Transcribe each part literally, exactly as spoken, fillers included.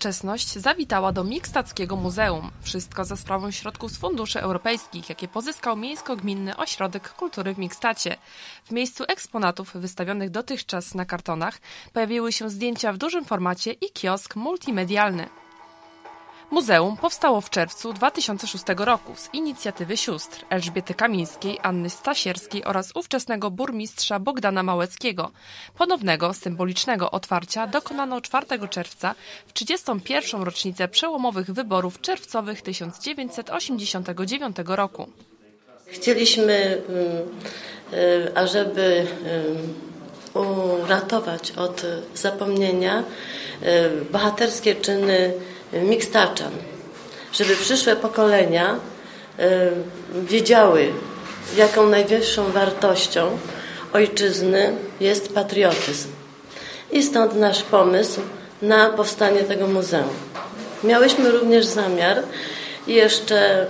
Nowoczesność zawitała do Mikstackiego Muzeum. Wszystko za sprawą środków z funduszy europejskich, jakie pozyskał Miejsko-Gminny Ośrodek Kultury w Mikstacie. W miejscu eksponatów wystawionych dotychczas na kartonach pojawiły się zdjęcia w dużym formacie i kiosk multimedialny. Muzeum powstało w czerwcu dwa tysiące szóstego roku z inicjatywy sióstr Elżbiety Kamińskiej, Anny Stasierskiej oraz ówczesnego burmistrza Bogdana Małeckiego. Ponownego, symbolicznego otwarcia dokonano czwartego czerwca w trzydziestą pierwszą rocznicę przełomowych wyborów czerwcowych tysiąc dziewięćset osiemdziesiątego dziewiątego roku. Chcieliśmy, ażeby uratować od zapomnienia bohaterskie czyny Mikstaczan, żeby przyszłe pokolenia wiedziały, jaką najwyższą wartością ojczyzny jest patriotyzm. I stąd nasz pomysł na powstanie tego muzeum. Miałyśmy również zamiar jeszcze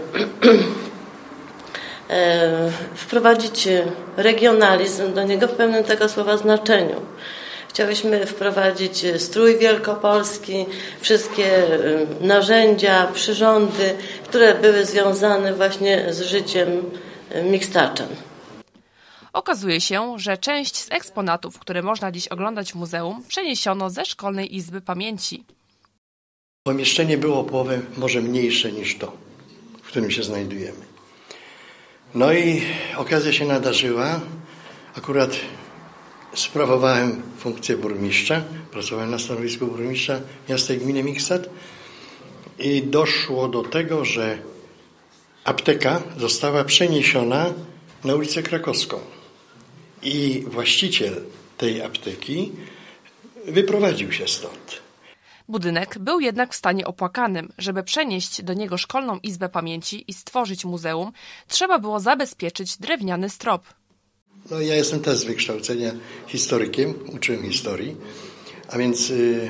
wprowadzić regionalizm do niego w pełnym tego słowa znaczeniu. Chciałyśmy wprowadzić strój wielkopolski, wszystkie narzędzia, przyrządy, które były związane właśnie z życiem Mikstaczan. Okazuje się, że część z eksponatów, które można dziś oglądać w muzeum, przeniesiono ze Szkolnej Izby Pamięci. Pomieszczenie było o połowę może mniejsze niż to, w którym się znajdujemy. No i okazja się nadarzyła. Akurat sprawowałem funkcję burmistrza, pracowałem na stanowisku burmistrza miasta i gminy Mikstat i doszło do tego, że apteka została przeniesiona na ulicę Krakowską i właściciel tej apteki wyprowadził się stąd. Budynek był jednak w stanie opłakanym. Żeby przenieść do niego Szkolną Izbę Pamięci i stworzyć muzeum, trzeba było zabezpieczyć drewniany strop. No, ja jestem też z wykształcenia historykiem, uczyłem historii, a więc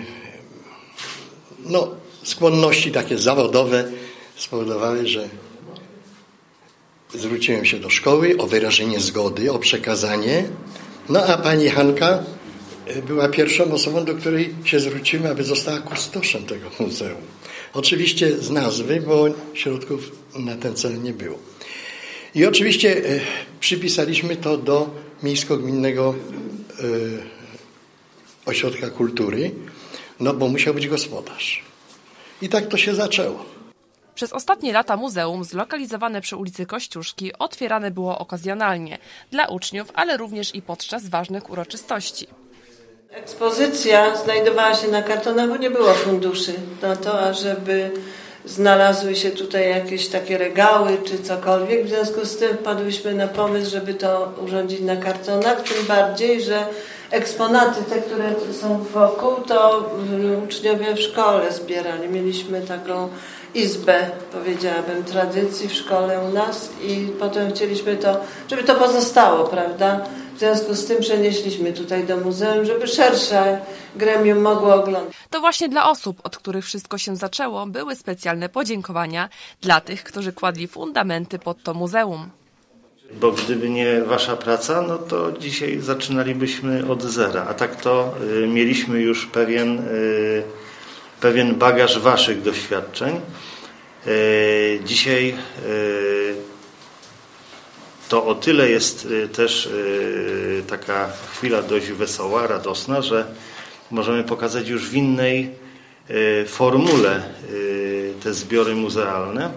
no, skłonności takie zawodowe spowodowały, że zwróciłem się do szkoły o wyrażenie zgody, o przekazanie. No a pani Hanka była pierwszą osobą, do której się zwróciłem, aby została kustoszem tego muzeum. Oczywiście z nazwy, bo środków na ten cel nie było. I oczywiście y, przypisaliśmy to do Miejsko-Gminnego y, Ośrodka Kultury, no bo musiał być gospodarz. I tak to się zaczęło. Przez ostatnie lata muzeum, zlokalizowane przy ulicy Kościuszki, otwierane było okazjonalnie dla uczniów, ale również i podczas ważnych uroczystości. Ekspozycja znajdowała się na kartonach, bo nie było funduszy na to, ażeby znalazły się tutaj jakieś takie regały czy cokolwiek. W związku z tym wpadłyśmy na pomysł, żeby to urządzić na kartonach, tym bardziej, że eksponaty, te, które są wokół, to uczniowie w szkole zbierali. Mieliśmy taką izbę, powiedziałabym, tradycji w szkole u nas i potem chcieliśmy to, żeby to pozostało, prawda? W związku z tym przenieśliśmy tutaj do muzeum, żeby szersze gremium mogło oglądać. To właśnie dla osób, od których wszystko się zaczęło, były specjalne podziękowania dla tych, którzy kładli fundamenty pod to muzeum. Bo gdyby nie wasza praca, no to dzisiaj zaczynalibyśmy od zera. A tak to y, mieliśmy już pewien, y, pewien bagaż waszych doświadczeń. Y, dzisiaj y, to o tyle jest y, też y, taka chwila dość wesoła, radosna, że możemy pokazać już w innej y, formule y, te zbiory muzealne.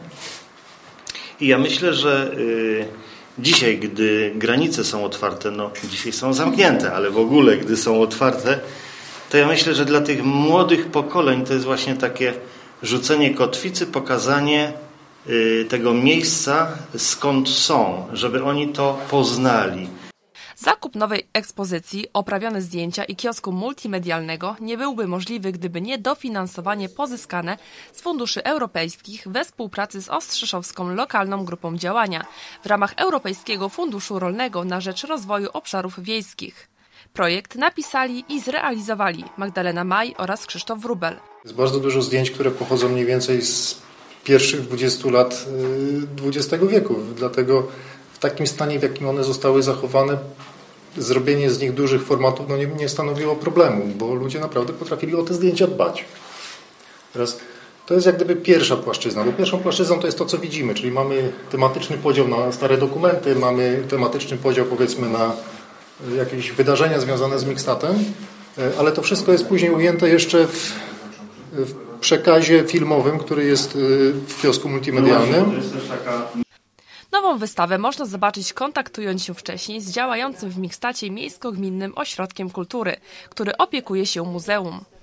I ja myślę, że y, dzisiaj, gdy granice są otwarte, no dzisiaj są zamknięte, ale w ogóle, gdy są otwarte, to ja myślę, że dla tych młodych pokoleń to jest właśnie takie rzucenie kotwicy, pokazanie y, tego miejsca, skąd są, żeby oni to poznali. Zakup nowej ekspozycji, oprawione zdjęcia i kiosku multimedialnego nie byłby możliwy, gdyby nie dofinansowanie pozyskane z funduszy europejskich we współpracy z Ostrzeszowską Lokalną Grupą Działania w ramach Europejskiego Funduszu Rolnego na rzecz Rozwoju Obszarów Wiejskich. Projekt napisali i zrealizowali Magdalena Maj oraz Krzysztof Wróbel. Jest bardzo dużo zdjęć, które pochodzą mniej więcej z pierwszych dwudziestu lat dwudziestego wieku, dlatego w takim stanie, w jakim one zostały zachowane, zrobienie z nich dużych formatów no nie, nie stanowiło problemu, bo ludzie naprawdę potrafili o te zdjęcia dbać. Teraz to jest jak gdyby pierwsza płaszczyzna, bo pierwszą płaszczyzną to jest to, co widzimy, czyli mamy tematyczny podział na stare dokumenty, mamy tematyczny podział powiedzmy na jakieś wydarzenia związane z Mixtatem, ale to wszystko jest później ujęte jeszcze w, w przekazie filmowym, który jest w kiosku multimedialnym. Nową wystawę można zobaczyć, kontaktując się wcześniej z działającym w Mixtacie Miejsko-Gminnym Ośrodkiem Kultury, który opiekuje się muzeum.